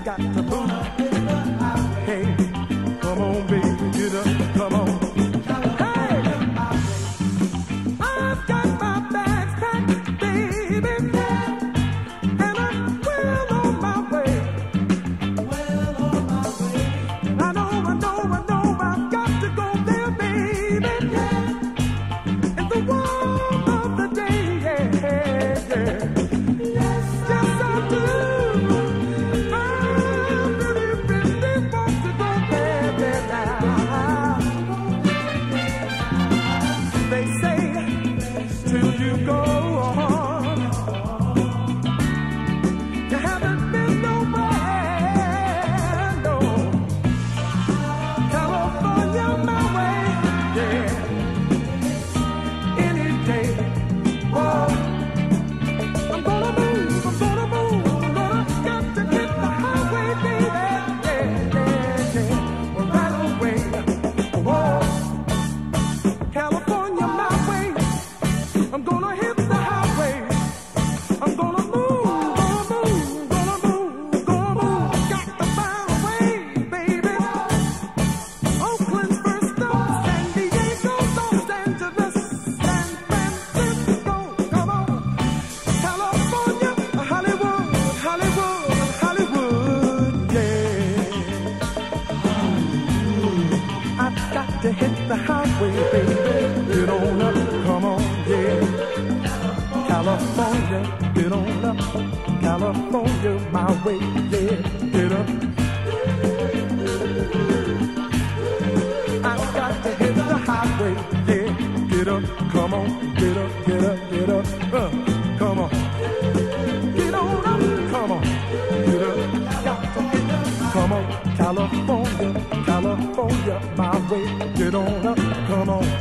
got to move. Hey, come on, baby, get up, come on. Hey, I've got my bags packed, baby, and I'm well on my way. I know, I've got to go there, baby. In the warmth of the day, yeah. Yes, I do. I really want to go there now. They say till you go on, you haven't been nowhere, no. California, my way, yeah. Any day, whoa. I'm gonna move, I'm gonna got to hit the highway, baby, yeah. Right away, whoa. California, my way. I'm gonna hit the highway. I'm gonna move. Got to find a way, baby. Oakland, first stop, San Diego, Los Angeles, San Francisco. Come on, California, Hollywood, yeah. I've got to hit the highway, baby. Get on up, come on, yeah. California, get on up. California, my way, yeah. Get up. I've got to hit the highway, yeah. Get up, come on, get up. Come on. Get on up, come on. Get up, got to hit it. Come on, California, my way. Get on up, come on.